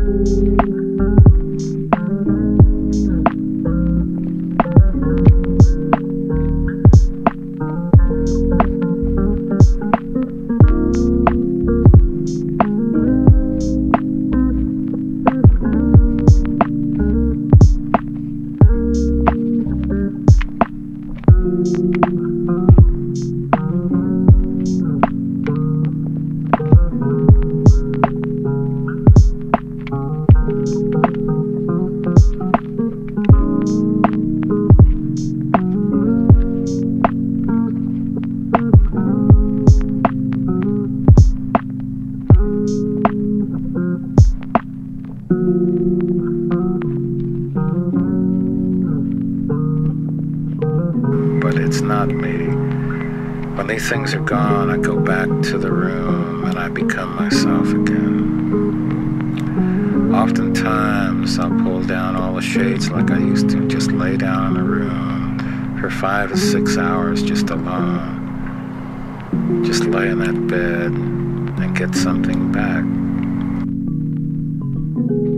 But it's not me. When these things are gone, I go back to the room and I become myself again. Oftentimes, I'll pull down all the shades like I used to, just lay down in a room for 5 to 6 hours just alone. Just lay in that bed and get something back.